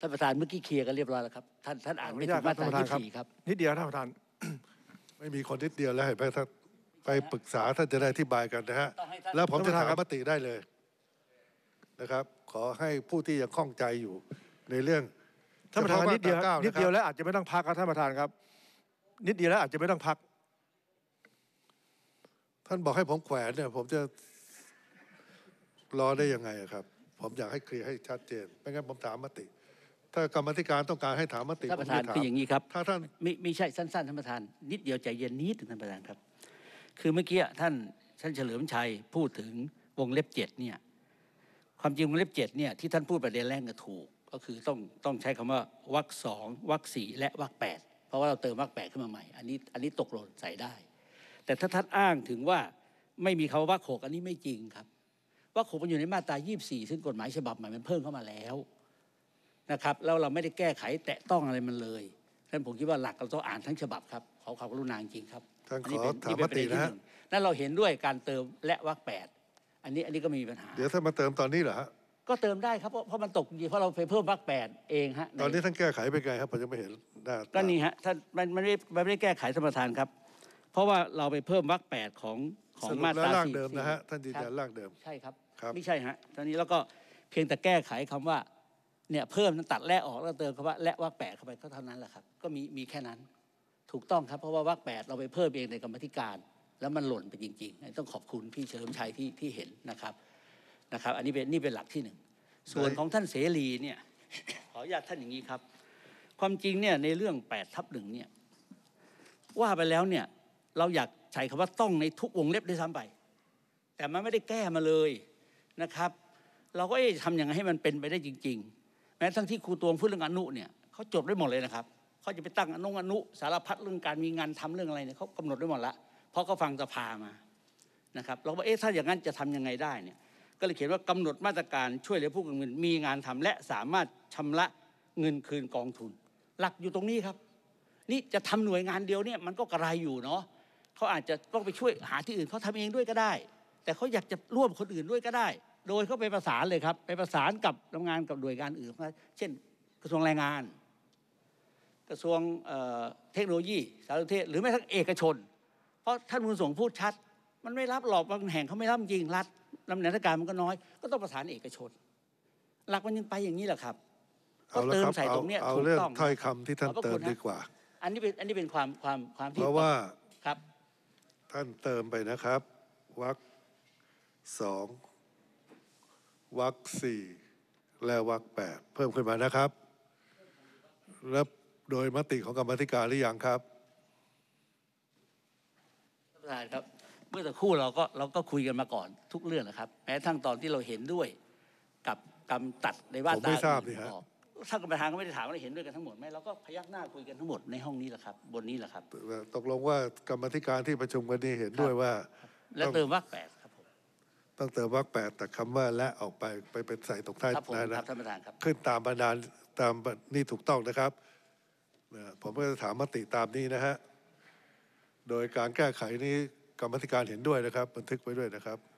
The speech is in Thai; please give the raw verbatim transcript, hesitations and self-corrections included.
ท่านประธานเมื่อกี้เคลียร์กันเรียบร้อยแล้วครับท่านท่านอ่านไม่ถึงมาตรายี่สิบสี่ครับนิดเดียวท่านประธานไม่มีคนนิดเดียวแล้วเห็นไหมท่านไปปรึกษาท่านจะได้อธิบายกันนะฮะแล้วผมจะถามมติได้เลยนะครับขอให้ผู้ที่ยังข้องใจอยู่ในเรื่องท่านประธานนิดเดียวนิดเดียวแล้วอาจจะไม่ต้องพักครับท่านประธานครับนิดเดียวแล้วอาจจะไม่ต้องพักท่านบอกให้ผมแขวนเนี่ยผมจะรอได้ยังไงครับผมอยากให้เคลียร์ให้ชัดเจนไม่งั้นผมถามมติถ้ากรรมธิการต้องการให้ถามมติท่านประธานคืออย่างนี้ครับถ้าท่านไม่ไม่ใช่สั้นๆท่านประธานนิดเดียวใจเย็นนิดท่านประธานครับคือเมื่อกี้ท่านท่านเฉลิมชัยพูดถึงวงเล็บเจ็ดเนี่ยความจริงวงเล็บเจ็ดเนี่ยที่ท่านพูดประเด็นแรกก็ถูกก็คือต้องต้องใช้คำว่าวรรคสองวรรคสี่และวรรคแปดเพราะว่าเราเติมวรรคแปดขึ้นมาใหม่อันนี้อันนี้ตกหล่นใส่ได้แต่ถ้าท่านอ้างถึงว่าไม่มีคำว่าวรรคหกอันนี้ไม่จริงครับวรรคหกมันอยู่ในมาตรายี่สิบสี่ซึ่งกฎหมายฉบับใหม่มันเพิ่มเข้ามาแล้วนะครับแล้วเราไม่ได้แก้ไขแตะต้องอะไรมันเลยฉะนั้นผมคิดว่าหลักเราต้องอ่านทั้งฉบับครับขอความกรุณาจริงครับท่านขอถามมตินะฮะนั่นเราเห็นด้วยการเติมและวรรคแปดอันนี้อันนี้ก็มีปัญหาเดี๋ยวท่านมาเติมตอนนี้เหรอฮะก็เติมได้ครับเพราะเพราะมันตกเพราะเราไปเพิ่มวรรคแปดเองฮะตอนนี้ท่านแก้ไขไปไงครับผมยังไม่เห็นหน้าก็นี่ฮะท่านมันมันไม่มันไม่ได้แก้ไขท่านประธานครับเพราะว่าเราไปเพิ่มวรรคแปดของของมาตราร่างเดิมนะฮะท่านยืนยันร่างเดิมใช่ครับครับไม่ใช่ฮะตอนนี้แล้วก็เพียงแต่แก้ไขคำว่าเนี่ยเพิ่มตัดและออกแล้วเติมคำว่าและวรรคแปดเข้าไปก็เท่านั้นแหละครับก็มีมีแค่นั้นถูกต้องครับเพราะว่าวรรคแปดเราไปเพิ่มเองในกรรมธิการแล้วมันหล่นไปจริงๆต้องขอบคุณพี่เฉลิมชัยที่ที่เห็นนะครับนะครับอันนี้เป็นนี่เป็นหลักที่หนึ่งส่วนของท่านเสรีเนี่ยขออนุญาตท่านอย่างนี้ครับความจริงเนี่ยในเรื่องแปดทับหนึ่งเนี่ยว่าไปแล้วเนี่ยเราอยากใช้คำว่าต้องในทุกวงเล็บด้วยซ้ำไปแต่มันไม่ได้แก้มาเลยนะครับเราก็เอ๊ะทำยังไงให้มันเป็นไปได้จริงๆแม้ทั้งที่ครูตวงพูดเรื่องอนุเนี่ยเขาจดได้หมดเลยนะครับเขาจะไปตั้งอนุอนุสารพัดเรื่องการมีงานทำเรื่องอะไรเนี่ยเขากำหนดได้หมดละเพราะเขาฟังสภามานะครับเราก็เอ๊ะถ้าอย่างนั้นจะทำยังไงได้เนี่ยก็เลยเขียนว่ากำหนดมาตรการช่วยเหลือผู้กังวลมีงานทำและสามารถชำระเงินคืนกองทุนหลักอยู่ตรงนี้ครับนี่จะทำหน่วยงานเดียวเนี่ยมันก็กระไรอยู่เนาะเขาอาจจะต้องไปช่วยหาที่อื่นเขาทำเองด้วยก็ได้แต่เขาอยากจะร่วมคนอื่นด้วยก็ได้โดยเขาไปประสานเลยครับไปประสานกับทำงานกับหน่วยงานอื่นเช่นกระทรวงแรงงานกระทรวงเทคโนโลยีสารสนเทศหรือแม้ทั้งเอกชนเพราะท่านผู้ส่งพูดชัดมันไม่รับหรอกบางแห่งเขาไม่รับจริงรัฐลำดับราชการมันก็น้อยก็ต้องประสานเอกชนหลักมันยังไปอย่างนี้แหละครับก็เติมใส่ตรงเนี้ยเอาเรื่องถ้อยคำที่ท่านเติมดีกว่าอันนี้เป็นอันนี้เป็นความความความที่เพราะว่าครับท่านเติมไปนะครับวรรคสองวรรคสี่และวรรคแปดเพิ่มขึ้นมานะครับและโดยมติของกรรมธิการหรือยังครับท่านประธานครับเมื่อสักครู่เราก็เราก็คุยกันมาก่อนทุกเรื่องนะครับแม้ทั้งตอนที่เราเห็นด้วยกับกำตัดในว่าตาผมไม่ทราบนี่ฮะท่านกรรมการก็ไม่ได้ถามว่าเห็นด้วยกันทั้งหมดไหมเราก็พยักหน้าคุยกันทั้งหมดในห้องนี้แหละครับบนนี้แหละครับตกลงว่ากรรมธิการที่ประชุมกันนี้เห็นด้วยว่าและเติมวรรคแปดครับผมต้องเติมวรรคแปดแต่คำว่าและออกไปไปเป็นใส่ตรงท้ายนะท่านประธานครับขึ้นตามบรรดาตามนี่ถูกต้องนะครับผมก็จะถามมติตามนี้นะฮะโดยการแก้ไขนี้กรรมธิการเห็นด้วยนะครับบันทึกไว้ด้วยนะครับ